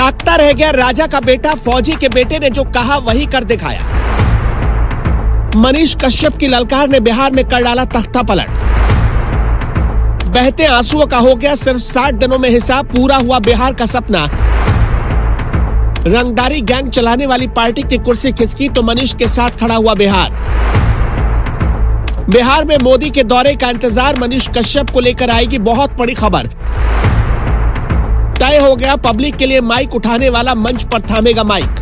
ताकता रह गया राजा का बेटा। फौजी के बेटे ने जो कहा वही कर दिखाया। मनीष कश्यप की ललकार ने बिहार में कर डाला तख्ता पलट। बहते आंसुओं का हो गया सिर्फ 60 दिनों में हिसाब। पूरा हुआ बिहार का सपना। रंगदारी गैंग चलाने वाली पार्टी की कुर्सी खिसकी तो मनीष के साथ खड़ा हुआ बिहार। बिहार में मोदी के दौरे का इंतजार। मनीष कश्यप को लेकर आएगी बहुत बड़ी खबर। तय हो गया पब्लिक के लिए माइक उठाने वाला मंच पर थामेगा माइक।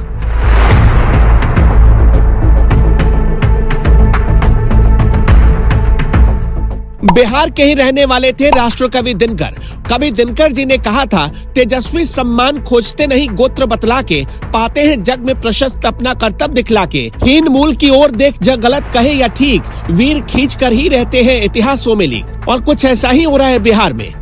बिहार के ही रहने वाले थे राष्ट्रकवि दिनकर। कवि दिनकर जी ने कहा था, तेजस्वी सम्मान खोजते नहीं गोत्र बतला के, पाते हैं जग में प्रशस्त अपना कर्तव्य दिखला के। हीन मूल की ओर देख जग गलत कहे या ठीक, वीर खींच कर ही रहते हैं इतिहासों में लीक। और कुछ ऐसा ही हो रहा है बिहार में।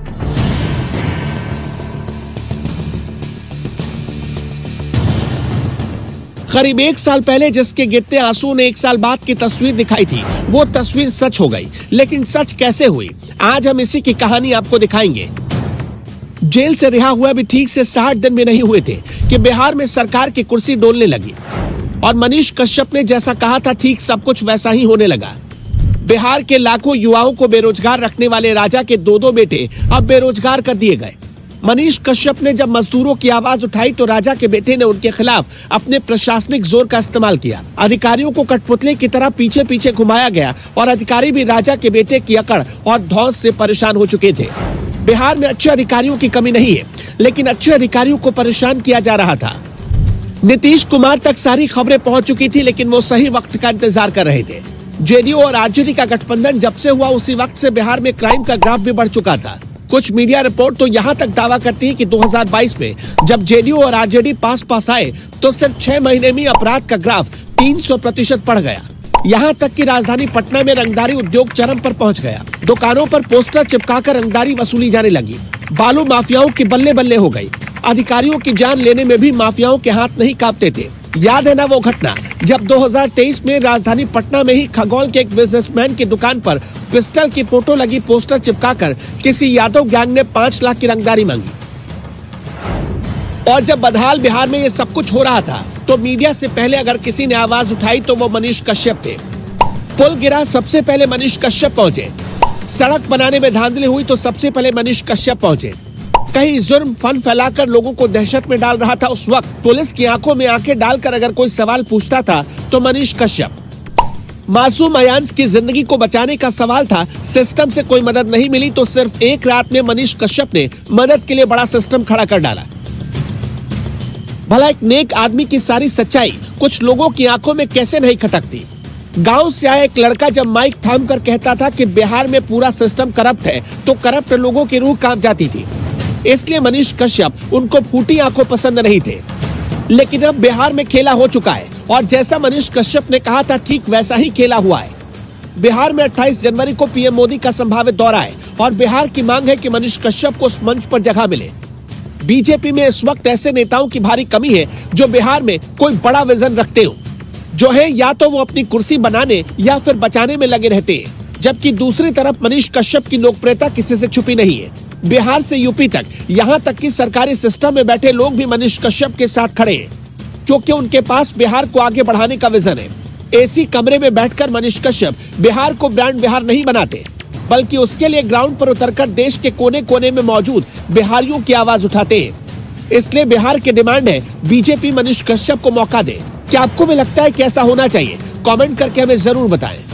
करीब 1 साल पहले जिसके गिरते आंसू ने 1 साल बाद की तस्वीर दिखाई थी, वो तस्वीर सच हो गई। लेकिन सच कैसे हुई, आज हम इसी की कहानी आपको दिखाएंगे। जेल से रिहा हुआ भी ठीक से 60 दिन में नहीं हुए थे कि बिहार में सरकार की कुर्सी डोलने लगी और मनीष कश्यप ने जैसा कहा था ठीक सब कुछ वैसा ही होने लगा। बिहार के लाखों युवाओं को बेरोजगार रखने वाले राजा के 2 बेटे अब बेरोजगार कर दिए गए। मनीष कश्यप ने जब मजदूरों की आवाज उठाई तो राजा के बेटे ने उनके खिलाफ अपने प्रशासनिक जोर का इस्तेमाल किया। अधिकारियों को कठपुतले की तरह पीछे पीछे घुमाया गया और अधिकारी भी राजा के बेटे की अकड़ और धौंस से परेशान हो चुके थे। बिहार में अच्छे अधिकारियों की कमी नहीं है, लेकिन अच्छे अधिकारियों को परेशान किया जा रहा था। नीतीश कुमार तक सारी खबरें पहुंच चुकी थी, लेकिन वो सही वक्त का इंतजार कर रहे थे। जेडीयू और आरजेडी का गठबंधन जब से हुआ उसी वक्त से बिहार में क्राइम का ग्राफ भी बढ़ चुका था। कुछ मीडिया रिपोर्ट तो यहाँ तक दावा करती है कि 2022 में जब जेडीयू और आरजेडी पास आए तो सिर्फ 6 महीने में अपराध का ग्राफ 300% बढ़ गया। यहाँ तक कि राजधानी पटना में रंगदारी उद्योग चरम पर पहुँच गया। दुकानों पर पोस्टर चिपकाकर रंगदारी वसूली जाने लगी। बालू माफियाओं की बल्ले बल्ले हो गई। अधिकारियों की जान लेने में भी माफियाओं के हाथ नहीं कांपते थे। याद है ना वो घटना जब 2023 में राजधानी पटना में ही खगौल के एक बिजनेसमैन की दुकान पर पिस्टल की फोटो लगी पोस्टर चिपकाकर किसी यादव गैंग ने 5 लाख की रंगदारी मांगी। और जब बदहाल बिहार में ये सब कुछ हो रहा था तो मीडिया से पहले अगर किसी ने आवाज उठाई तो वो मनीष कश्यप थे। पुल गिरा, सबसे पहले मनीष कश्यप पहुंचे। सड़क बनाने में धांधली हुई तो सबसे पहले मनीष कश्यप पहुंचे। कहीं जुर्म फन फैलाकर लोगों को दहशत में डाल रहा था, उस वक्त पुलिस की आंखों में आंखें डालकर अगर कोई सवाल पूछता था तो मनीष कश्यप। मासूम अयान्स की जिंदगी को बचाने का सवाल था, सिस्टम से कोई मदद नहीं मिली तो सिर्फ एक रात में मनीष कश्यप ने मदद के लिए बड़ा सिस्टम खड़ा कर डाला। भला एक नेक आदमी की सारी सच्चाई कुछ लोगों की आंखों में कैसे नहीं खटकती। गांव से आया एक लड़का जब माइक थाम कर कहता था कि बिहार में पूरा सिस्टम करप्ट है तो करप्ट लोगों की रूह कांप जाती थी। इसलिए मनीष कश्यप उनको फूटी आंखों पसंद नहीं थे। लेकिन अब बिहार में खेला हो चुका है और जैसा मनीष कश्यप ने कहा था ठीक वैसा ही खेला हुआ है। बिहार में 28 जनवरी को पीएम मोदी का संभावित दौरा है और बिहार की मांग है कि मनीष कश्यप को उस मंच पर जगह मिले। बीजेपी में इस वक्त ऐसे नेताओं की भारी कमी है जो बिहार में कोई बड़ा विजन रखते हो। जो है या तो वो अपनी कुर्सी बनाने या फिर बचाने में लगे रहते हैं, जबकि दूसरी तरफ मनीष कश्यप की लोकप्रियता किसी से छुपी नहीं है। बिहार से यूपी तक, यहाँ तक कि सरकारी सिस्टम में बैठे लोग भी मनीष कश्यप के साथ खड़े हैं, क्योंकि उनके पास बिहार को आगे बढ़ाने का विजन है। एसी कमरे में बैठकर मनीष कश्यप बिहार को ब्रांड बिहार नहीं बनाते, बल्कि उसके लिए ग्राउंड पर उतरकर देश के कोने कोने में मौजूद बिहारियों की आवाज उठाते हैं। इसलिए बिहार की डिमांड है बीजेपी मनीष कश्यप को मौका दे। क्या आपको भी लगता है कि ऐसा होना चाहिए? कमेंट करके हमें जरूर बताएं।